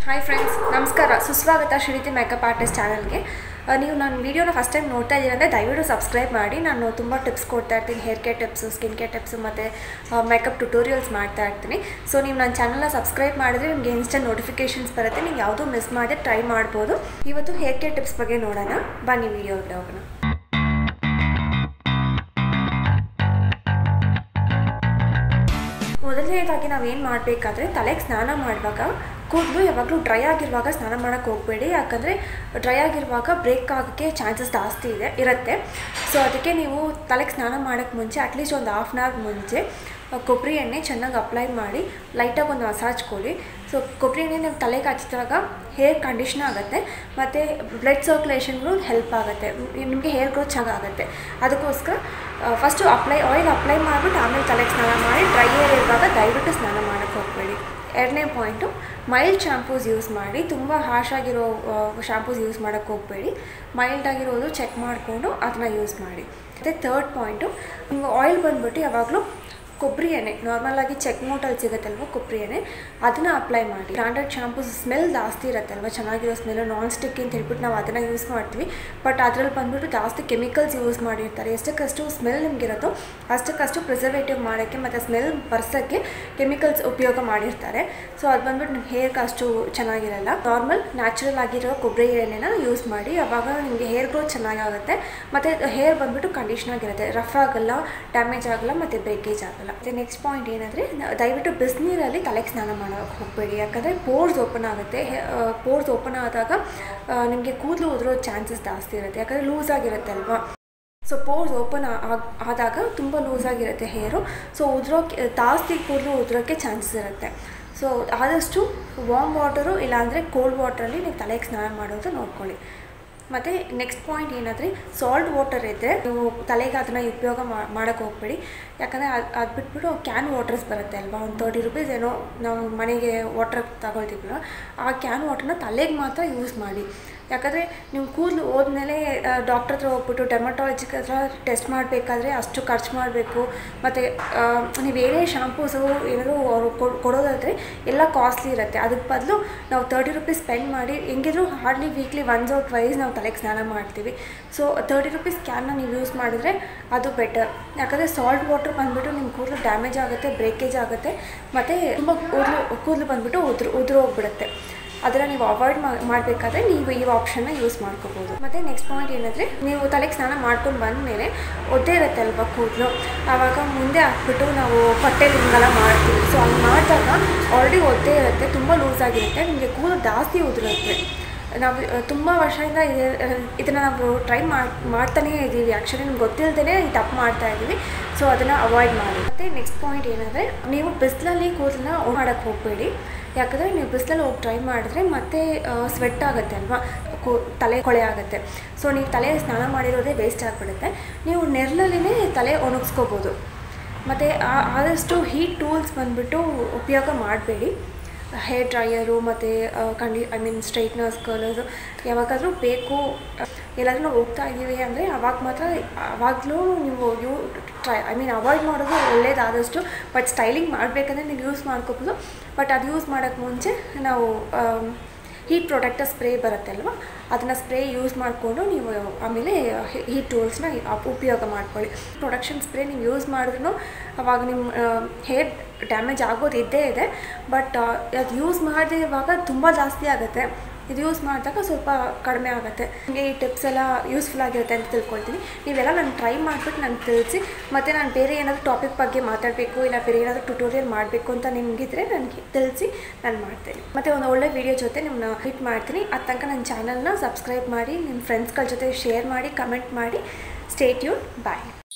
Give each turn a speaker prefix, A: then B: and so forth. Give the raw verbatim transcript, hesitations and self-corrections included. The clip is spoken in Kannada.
A: ಹಾಯ್ ಫ್ರೆಂಡ್ಸ್, ನಮಸ್ಕಾರ. ಸುಸ್ವಾಗತ ಶ್ರೀನಿತಿ ಮೇಕಪ್ ಆರ್ಟಿಸ್ಟ್ ಚಾನಲ್ಗೆ. ನೀವು ನನ್ನ ವೀಡಿಯೋನ ಫಸ್ಟ್ ಟೈಮ್ ನೋಡ್ತಾ ಇದ್ದೀರ ಅಂದರೆ ದಯವಿಟ್ಟು ಸಬ್ಸ್ಕ್ರೈಬ್ ಮಾಡಿ. ನಾನು ತುಂಬ ಟಿಪ್ಸ್ ಕೊಡ್ತಾ ಇರ್ತೀನಿ, hair care tips, skin care tips ಮತ್ತು ಮೇಕಪ್ ಟ್ಯುಟೋರಿಯಲ್ಸ್ ಮಾಡ್ತಾ ಇರ್ತೀನಿ. ಸೊ ನೀವು ನನ್ನ ಚಾನಲ್ನ ಸಬ್ಸ್ಕ್ರೈಬ್ ಮಾಡಿದ್ರೆ ನಿಮಗೆ ಇನ್ಸ್ಟೆಂಟ್ ನೋಟಿಫಿಕೇಷನ್ಸ್ ಬರುತ್ತೆ. ನೀವು ಯಾವುದೂ ಮಿಸ್ ಮಾಡದೆ ಟ್ರೈ ಮಾಡ್ಬೋದು. ಇವತ್ತು ಹೇರ್ ಕೇರ್ ಟಿಪ್ಸ್ ಬಗ್ಗೆ ನೋಡೋಣ, ಬನ್ನಿ ವೀಡಿಯೋಗೆ ಹೋಗೋಣ. ಮೊದಲನೇದಾಗಿ ನಾವೇನು ಮಾಡಬೇಕಾದ್ರೆ ತಲೆಗೆ ಸ್ನಾನ ಮಾಡುವಾಗ ಕೂದಲು ಯಾವಾಗಲೂ ಡ್ರೈ ಆಗಿರುವಾಗ ಸ್ನಾನ ಮಾಡೋಕ್ಕೆ ಹೋಗಬೇಡಿ. ಯಾಕಂದರೆ ಡ್ರೈ ಆಗಿರುವಾಗ ಬ್ರೇಕ್ ಆಗೋಕ್ಕೆ ಚಾನ್ಸಸ್ ಜಾಸ್ತಿ ಇದೆ ಇರುತ್ತೆ. ಸೊ ಅದಕ್ಕೆ ನೀವು ತಲೆಗೆ ಸ್ನಾನ ಮಾಡೋಕ್ಕೆ ಮುಂಚೆ ಅಟ್ಲೀಸ್ಟ್ ಒಂದು ಹಾಫ್ ಆನ್ ಅವರ್ ಮುಂಚೆ ಕೊಬ್ಬರಿ ಎಣ್ಣೆ ಚೆನ್ನಾಗಿ ಅಪ್ಲೈ ಮಾಡಿ ಲೈಟಾಗಿ ಒಂದು ಮಸಾಜ್ ಕೊಡಿ. ಸೊ ಕೊಬ್ಬರಿ ಎಣ್ಣೆ ನೀವು ತಲೆಗೆ ಹಚ್ಚಿದಾಗ ಹೇರ್ ಕಂಡೀಷನ್ ಆಗುತ್ತೆ ಮತ್ತು ಬ್ಲಡ್ ಸರ್ಕ್ಯುಲೇಷನ್ಗೂ ಹೆಲ್ಪ್ ಆಗುತ್ತೆ, ನಿಮಗೆ ಹೇರ್ ಗ್ರೋತ್ ಚೆನ್ನಾಗುತ್ತೆ. ಅದಕ್ಕೋಸ್ಕರ ಫಸ್ಟು ಅಪ್ಲೈ ಆಯಿಲ್ ಅಪ್ಲೈ ಮಾಡಿಬಿಟ್ಟು ಆಮೇಲೆ ತಲೆಗೆ ಸ್ನಾನ ಮಾಡಿ. ಡ್ರೈ ಹೇರ್ ಇರುವಾಗ ದಯವಿಟ್ಟು ಸ್ನಾನ ಮಾಡೋಕ್ಕೆ ಹೋಗಬೇಡಿ. ಎರಡನೇ ಪಾಯಿಂಟು, ಮೈಲ್ಡ್ ಶ್ಯಾಂಪೂಸ್ ಯೂಸ್ ಮಾಡಿ. ತುಂಬ ಹಾರ್ಶ್ ಆಗಿರೋ ಶ್ಯಾಂಪೂಸ್ ಯೂಸ್ ಮಾಡೋಕ್ಕೆ ಹೋಗಬೇಡಿ. ಮೈಲ್ಡ್ ಆಗಿರೋದು ಚೆಕ್ ಮಾಡಿಕೊಂಡು ಅದನ್ನ ಯೂಸ್ ಮಾಡಿ. ಮತ್ತು ಥರ್ಡ್ ಪಾಯಿಂಟು, ನೀವು ಆಯಿಲ್ ಬಂದುಬಿಟ್ಟು ಯಾವಾಗಲೂ ಕೊಬ್ಬರಿ ಎಣ್ಣೆ ನಾರ್ಮಲಾಗಿ ಚೆಕ್ ಮೋಟಲ್ಲಿ ಸಿಗುತ್ತಲ್ವ ಕೊಬ್ಬರಿ ಎಣ್ಣೆ, ಅದನ್ನು ಅಪ್ಲೈ ಮಾಡಿ. ಬ್ರ್ಯಾಂಡೆಡ್ ಶ್ಯಾಂಪೂಸ್ ಸ್ಮೆಲ್ ಜಾಸ್ತಿ ಇರುತ್ತಲ್ವ, ಚೆನ್ನಾಗಿರೋ ಸ್ಮೆಲ್ಲು, ನಾನ್ ಸ್ಟಿಕ್ ಅಂತ ಹೇಳ್ಬಿಟ್ಟು ನಾವು ಅದನ್ನು ಯೂಸ್ ಮಾಡ್ತೀವಿ. ಬಟ್ ಅದರಲ್ಲಿ ಬಂದುಬಿಟ್ಟು ಜಾಸ್ತಿ ಕೆಮಿಕಲ್ಸ್ ಯೂಸ್ ಮಾಡಿರ್ತಾರೆ. ಎಷ್ಟಕ್ಕಷ್ಟು ಸ್ಮೆಲ್ ನಿಮಗಿರುತ್ತೋ ಅಷ್ಟಕ್ಕಷ್ಟು ಪ್ರಿಸರ್ವೇಟಿವ್ ಮಾಡೋಕ್ಕೆ ಮತ್ತು ಸ್ಮೆಲ್ ಬರ್ಸೋಕ್ಕೆ ಕೆಮಿಕಲ್ಸ್ ಉಪಯೋಗ ಮಾಡಿರ್ತಾರೆ. ಸೊ ಅದು ಬಂದುಬಿಟ್ಟು ನಿಮ್ಮ ಹೇರ್ಗೆ ಅಷ್ಟು ಚೆನ್ನಾಗಿರಲ್ಲ. ನಾರ್ಮಲ್ ನ್ಯಾಚುರಲ್ ಆಗಿರೋ ಕೊಬ್ಬರಿ ಎಣ್ಣೆನ ಯೂಸ್ ಮಾಡಿ. ಆವಾಗ ನಿಮಗೆ ಹೇರ್ ಗ್ರೋತ್ ಚೆನ್ನಾಗಾಗುತ್ತೆ ಮತ್ತು ಹೇರ್ ಬಂದುಬಿಟ್ಟು ಕಂಡೀಷನ್ ಆಗಿರುತ್ತೆ, ರಫ್ ಆಗಲ್ಲ, ಡ್ಯಾಮೇಜ್ ಆಗಲ್ಲ ಮತ್ತು ಬ್ರೇಕೇಜ್ ಆಗಲ್ಲ. ಮತ್ತು ನೆಕ್ಸ್ಟ್ ಪಾಯಿಂಟ್ ಏನಂದರೆ, ದಯವಿಟ್ಟು ಬಿಸಿನೀರಲ್ಲಿ ತಲೆಗೆ ಸ್ನಾನ ಮಾಡೋಕ್ಕೆ ಹೋಗಬೇಡಿ. ಯಾಕಂದರೆ ಪೋರ್ಸ್ ಓಪನ್ ಆಗುತ್ತೆ. ಪೋರ್ಸ್ ಓಪನ್ ಆದಾಗ ನಿಮಗೆ ಕೂದಲು ಉದುರೋ ಚಾನ್ಸಸ್ ಜಾಸ್ತಿ ಇರುತ್ತೆ, ಯಾಕಂದರೆ ಲೂಸ್ ಆಗಿರುತ್ತೆ ಅಲ್ವಾ. ಸೊ ಪೋರ್ಸ್ ಓಪನ್ ಆದಾಗ ತುಂಬ ಲೂಸ್ ಆಗಿರುತ್ತೆ ಹೇರು. ಸೊ ಉದುರೋಕ್ಕೆ ಜಾಸ್ತಿ ಕೂದಲು ಉದುರೋಕ್ಕೆ ಚಾನ್ಸಸ್ ಇರುತ್ತೆ. ಸೊ ಆದಷ್ಟು ವಾರ್ಮ್ ವಾಟರು ಇಲ್ಲಾಂದರೆ ಕೋಲ್ಡ್ ವಾಟ್ರಲ್ಲಿ ನೀವು ತಲೆಗೆ ಸ್ನಾನ ಮಾಡೋದು ನೋಡ್ಕೊಳ್ಳಿ. ಮತ್ತು ನೆಕ್ಸ್ಟ್ ಪಾಯಿಂಟ್ ಏನಂದರೆ, ಸಾಲ್ಟ್ ವಾಟರ್ ಇದ್ದರೆ ನೀವು ತಲೆಗೆ ಅದನ್ನು ಉಪಯೋಗ ಮಾಡೋಕ್ಕೆ ಹೋಗ್ಬೇಡಿ. ಯಾಕಂದರೆ ಅದು ಅದು ಬಿಟ್ಬಿಟ್ಟು ಕ್ಯಾನ್ ವಾಟರ್ಸ್ ಬರುತ್ತೆ ಅಲ್ವಾ, ಒಂದು ತರ್ಟಿ ರುಪೀಸ್ ಏನೋ ನಾವು ಮನೆಗೆ ವಾಟರ್ ತಗೊಳ್ತೀವಲ್ಲ, ಆ ಕ್ಯಾನ್ ವಾಟರ್ನ ತಲೆಗೆ ಮಾತ್ರ ಯೂಸ್ ಮಾಡಿ. ಯಾಕಂದರೆ ನೀವು ಕೂದಲು ಹೋದ್ಮೇಲೆ ಡಾಕ್ಟ್ರ್ ಹತ್ರ ಹೋಗ್ಬಿಟ್ಟು ಡೆರ್ಮಟಾಲಜಿಕ್ ಹತ್ರ ಟೆಸ್ಟ್ ಮಾಡಬೇಕಾದ್ರೆ ಅಷ್ಟು ಖರ್ಚು ಮಾಡಬೇಕು. ಮತ್ತು ನೀವು ಏನೇ ಶಾಂಪೂಸು ಏನಾದರೂ ಅವರು ಕೊಡೋದಾದರೆ ಎಲ್ಲ ಕಾಸ್ಟ್ಲಿ ಇರುತ್ತೆ. ಅದಕ್ಕೆ ಬದಲು ನಾವು ತರ್ಟಿ ರುಪೀಸ್ ಸ್ಪೆಂಡ್ ಮಾಡಿ ಹೆಂಗಿದ್ರು hardly weekly once or twice ನಾವು ತಲೆಗೆ ಸ್ನಾನ ಮಾಡ್ತೀವಿ. ಸೊ ತರ್ಟಿ ರುಪೀಸ್ ಕ್ಯಾನ್ನ ನೀವು ಯೂಸ್ ಮಾಡಿದರೆ ಅದು ಬೆಟರ್. ಯಾಕಂದರೆ ಸಾಲ್ಟ್ ವಾಟರ್ ಬಂದುಬಿಟ್ಟು ನಿಮ್ಮ ಕೂದಲು ಡ್ಯಾಮೇಜ್ ಆಗುತ್ತೆ, ಬ್ರೇಕೇಜ್ ಆಗುತ್ತೆ ಮತ್ತು ತುಂಬ ಕೂದಲು ಕೂದಲು ಬಂದುಬಿಟ್ಟು ಉದುರು ಉದುರು ಹೋಗ್ಬಿಡುತ್ತೆ. ಅದನ್ನು ನೀವು ಅವಾಯ್ಡ್ ಮಾಡಬೇಕಾದ್ರೆ ನೀವು ಈ ಆಪ್ಷನ್ನ ಯೂಸ್ ಮಾಡ್ಕೋಬೋದು. ಮತ್ತು ನೆಕ್ಸ್ಟ್ ಪಾಯಿಂಟ್ ಏನಂದರೆ, ನೀವು ತಲೆಗೆ ಸ್ನಾನ ಮಾಡ್ಕೊಂಡು ಬಂದಮೇಲೆ ಒದ್ದೆ ಇರುತ್ತೆ ಅಲ್ವಾ ಕೂದಲು, ಆವಾಗ ಮುಂದೆ ಹಾಕ್ಬಿಟ್ಟು ನಾವು ಬಟ್ಟೆಲಿ ಹಿಂಗೆಲ್ಲ ಮಾಡ್ತೀವಿ. ಸೊ ಅಲ್ಲಿ ಮಾಡಿದಾಗ ಆಲ್ರೆಡಿ ಒದ್ದೆ ಇರುತ್ತೆ, ತುಂಬ ಲೂಸ್ ಆಗಿರುತ್ತೆ, ನಿಮಗೆ ಕೂದಲು ಜಾಸ್ತಿ ಉದುರುತ್ತೆ. ನಾವು ತುಂಬ ವರ್ಷದಿಂದ ಇದನ್ನು ನಾವು ಟ್ರೈ ಮಾಡಿ ಮಾಡ್ತಾನೇ ಇದ್ದೀವಿ. ಆ್ಯಕ್ಚುಲಿ ನಿಮ್ಗೆ ಗೊತ್ತಿಲ್ಲದೇ ಈ ತಪ್ಪು ಮಾಡ್ತಾ ಇದ್ದೀವಿ. ಸೊ ಅದನ್ನು ಅವಾಯ್ಡ್ ಮಾಡಿ. ಮತ್ತು ನೆಕ್ಸ್ಟ್ ಪಾಯಿಂಟ್ ಏನಂದರೆ, ನೀವು ಬಿಸಿಲಲ್ಲಿ ಕೂದಲನ್ನ ಮಾಡೋಕ್ಕೆ ಹೋಗಬೇಡಿ. ಯಾಕಂದರೆ ನೀವು ಬಿಸಿಲಲ್ಲಿ ಹೋಗಿ ಟ್ರೈ ಮಾಡಿದ್ರೆ ಮತ್ತೆ ಸ್ವೆಟ್ ಆಗುತ್ತೆ ಅಲ್ವಾ, ಕೋ ತಲೆ ಕೊಳೆ ಆಗುತ್ತೆ. ಸೊ ನೀವು ತಲೆ ಸ್ನಾನ ಮಾಡಿರೋದೇ ವೇಸ್ಟ್ ಆಗಿಬಿಡುತ್ತೆ. ನೀವು ನೆರಳಲ್ಲಿನೇ ತಲೆ ಒಣಗಿಸ್ಕೋಬೋದು. ಮತ್ತು ಆದಷ್ಟು ಹೀಟ್ ಟೂಲ್ಸ್ ಬಂದುಬಿಟ್ಟು ಉಪಯೋಗ ಮಾಡಬೇಡಿ. ಹೇರ್ ಡ್ರೈಯರು ಮತ್ತು ಕಂಡಿ ಐ ಮೀನ್ ಸ್ಟ್ರೈಟ್ನರ್ಸ್, ಕರ್ಲರ್ಸು ಯಾವಾಗಾದರೂ ಬೇಕು. ಎಲ್ಲಾದರೂ ನಾವು ಹೋಗ್ತಾ ಇದ್ದೀವಿ ಅಂದರೆ ಅವಾಗ ಮಾತ್ರ ಆವಾಗಲೂ ನೀವು you try I mean avoid ಮಾಡೋದು ಒಳ್ಳೇದಾದಷ್ಟು. ಬಟ್ ಸ್ಟೈಲಿಂಗ್ ಮಾಡಬೇಕಂದ್ರೆ ನೀವು ಯೂಸ್ ಮಾಡ್ಕೋಬೋದು. ಬಟ್ ಅದು ಯೂಸ್ ಮಾಡೋಕ್ಕೆ ಮುಂಚೆ ನಾವು ಹೀಟ್ ಪ್ರೊಟೆಕ್ಟರ್ ಸ್ಪ್ರೇ ಬರುತ್ತೆ ಅಲ್ವ, ಅದನ್ನು ಸ್ಪ್ರೇ ಯೂಸ್ ಮಾಡಿಕೊಂಡು ನೀವು ಆಮೇಲೆ ಹೀಟ್ ಟೂಲ್ಸ್ನ ಉಪಯೋಗ ಮಾಡ್ಕೊಳ್ಳಿ. ಪ್ರೊಡಕ್ಷನ್ ಸ್ಪ್ರೇ ನೀವು ಯೂಸ್ ಮಾಡಿದ್ರೂ ಅವಾಗ ನಿಮ್ಮ ಹೇರ್ ಡ್ಯಾಮೇಜ್ ಆಗೋದು ಇದ್ದೇ ಇದೆ. ಬಟ್ ಅದು ಯೂಸ್ ಮಾಡದೇ ಇರುವಾಗ ತುಂಬ ಜಾಸ್ತಿ ಆಗುತ್ತೆ. ಇದು ಯೂಸ್ ಮಾಡಿದಾಗ ಸ್ವಲ್ಪ ಕಡಿಮೆ ಆಗುತ್ತೆ. ನಿಮಗೆ ಈ ಟಿಪ್ಸ್ ಎಲ್ಲ ಯೂಸ್ಫುಲ್ ಆಗಿರುತ್ತೆ ಅಂತ ತಿಳ್ಕೊಳ್ತೀನಿ. ನೀವೆಲ್ಲ ನಾನು ಟ್ರೈ ಮಾಡಿಬಿಟ್ಟು ನನಗೆ ತಿಳಿಸಿ. ಮತ್ತು ನಾನು ಬೇರೆ ಏನಾದರೂ ಟಾಪಿಕ್ ಬಗ್ಗೆ ಮಾತಾಡಬೇಕು, ಇಲ್ಲ ಬೇರೆ ಏನಾದರೂ ಟ್ಯುಟೋರಿಯಲ್ ಮಾಡಬೇಕು ಅಂತ ನಿಮಗಿದ್ರೆ ನನಗೆ ತಿಳಿಸಿ, ನಾನು ಮಾಡ್ತೇನೆ. ಮತ್ತು ಒಂದು ಒಳ್ಳೆ ವೀಡಿಯೋ ಜೊತೆ ನಿಮ್ಮನ್ನ ಹಿಟ್ ಮಾಡ್ತೀನಿ. ಅದು ತನಕ ನನ್ನ ಚಾನಲ್ನ ಸಬ್ಸ್ಕ್ರೈಬ್ ಮಾಡಿ, ನಿಮ್ಮ ಫ್ರೆಂಡ್ಸ್ಗಳ ಜೊತೆ ಶೇರ್ ಮಾಡಿ, ಕಮೆಂಟ್ ಮಾಡಿ. Stay tune. ಬಾಯ್.